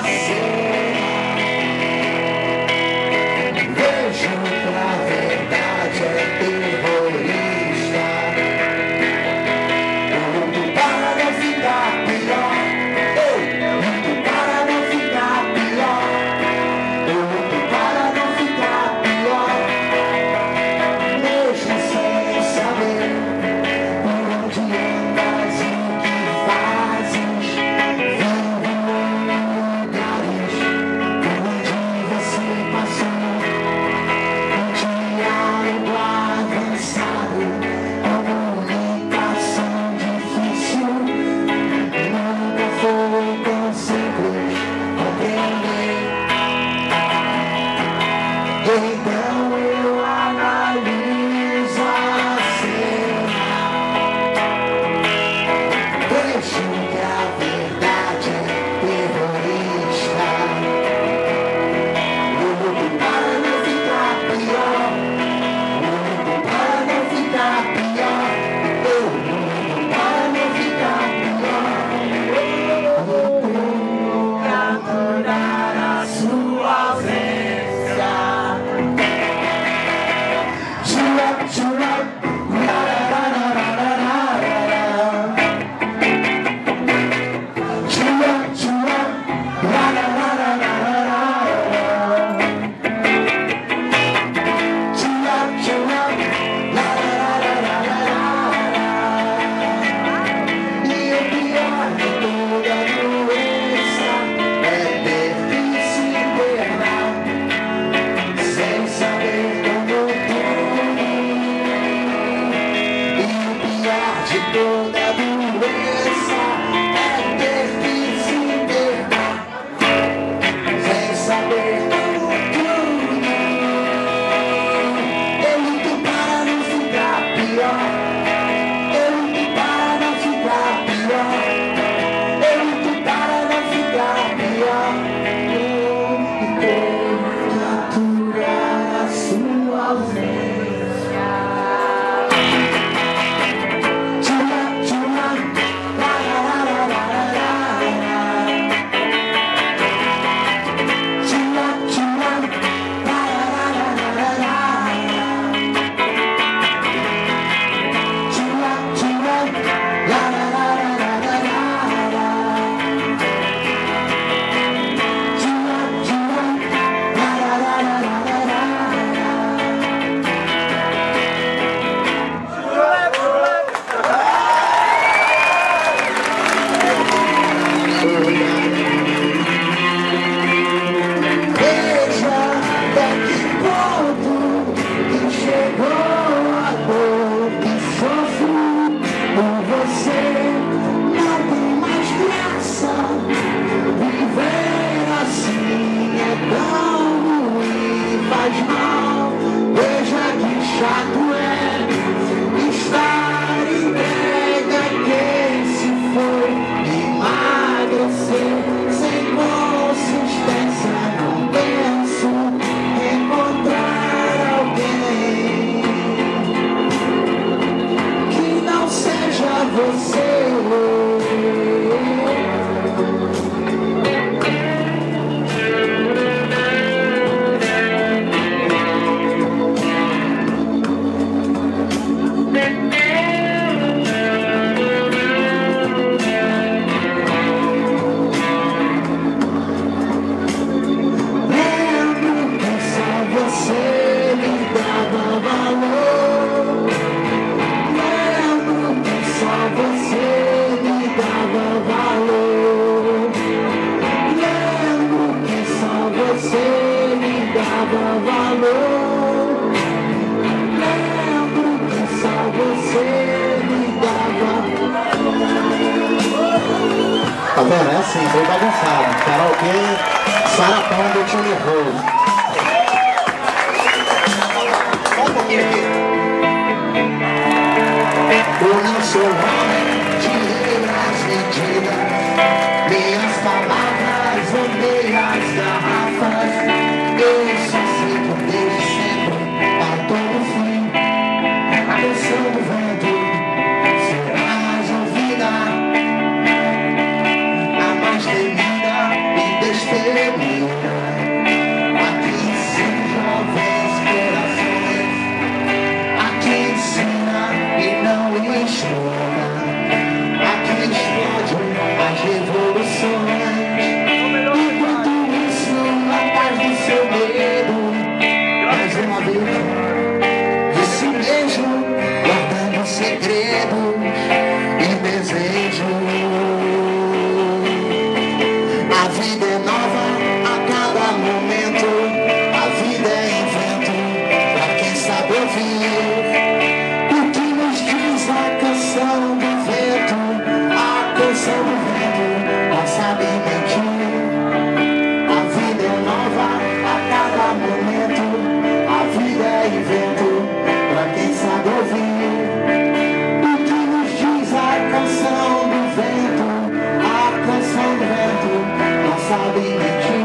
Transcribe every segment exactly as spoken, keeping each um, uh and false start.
Tá vendo? É assim, bem bagunçado. Karaokê, sarapão do tio nervoso. Só um pouquinho aqui. Eu não sou homem de letras medidas, minhas palavras odeio as garrafas. Eu só sigo desde sempre, a todo fim. A canção do vento será mais ouvida, a mais temida e destemida. vida é nova a cada momento. A vida é invento pra quem sabe ouvir. O que nos diz a canção do vento? A canção do vento não sabe mentir. A vida é nova a cada momento. A vida é invento pra quem sabe ouvir. O que nos diz a canção do vento? A canção do vento não sabe mentir.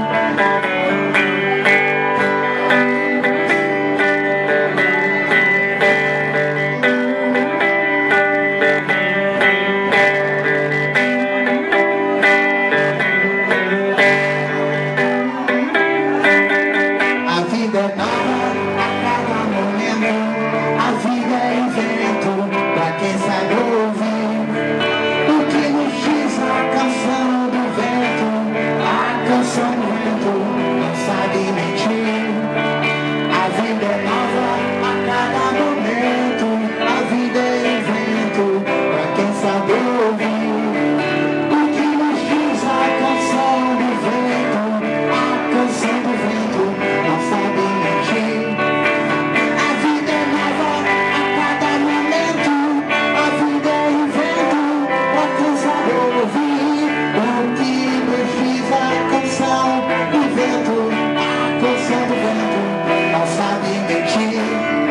A vida é nova a cada momento. A vida é invento pra quem sabe ouvir. O que nos diz a canção do vento? A canção do vento não sabe mentir. A vida é nova a cada momento. A vida é invento pra quem sabe ouvir. O que nos diz a canção do vento? A canção do vento não sabe mentir. A vida é nova a cada momento. A vida é invento pra quem sabe ouvir. O que nos diz a canção do vento? A canção do vento não sabe mentir.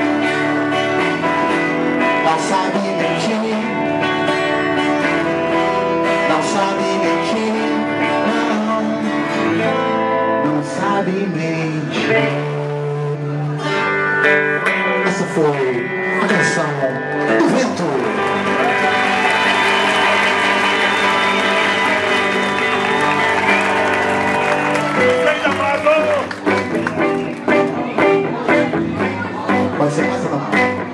Não sabe mentir. Não sabe mentir. Não, não sabe mentir. Essa foi a canção do vento. Pode ser mais ou não?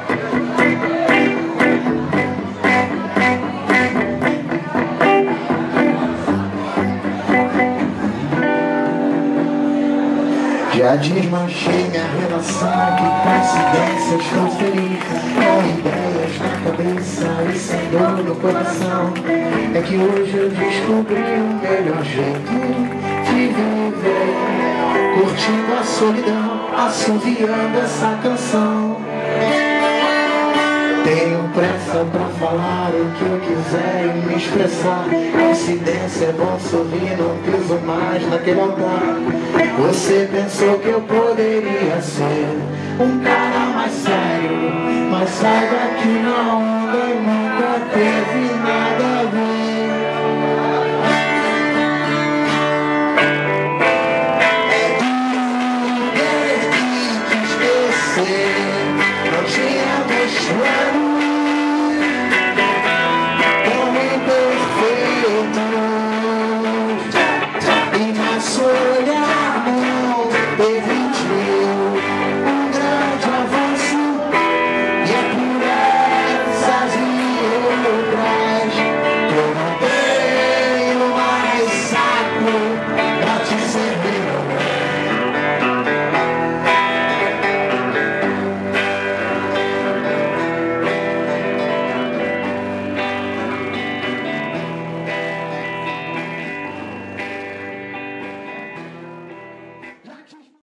Já desmanchei minha relação, que coincidência, estou feliz. Com ideias na cabeça e sem dor no coração. É que hoje eu descobri o melhor jeito de viver, curtindo a solidão, assoviando essa canção. Tenho pressa pra falar o que eu quiser e me expressar. Coincidência, é bom sorrir, não piso mais naquele altar. Você pensou que eu poderia ser um cara mais sério, mas saiba que na onda nunca teve